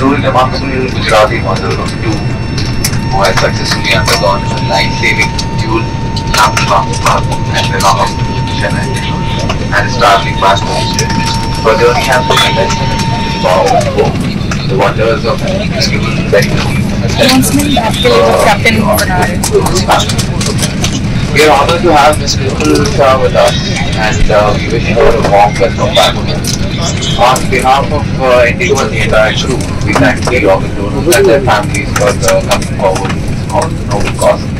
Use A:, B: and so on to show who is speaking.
A: truly remarkable Gujarati mother of two who has successfully undergone a life-saving dual lung transplant at Rela Hospital, Chennai, and is traveling back home. Her journey has been immense. Wow, the wonders of incredible medical
B: Announcement after Captain Bernard.
A: We are honored to have Miss Dimpal Shah with us, and we wish her a warm welcome back. On behalf of Indigo and the entire crew, we thank the organ donors and their families for coming forward on noble cause.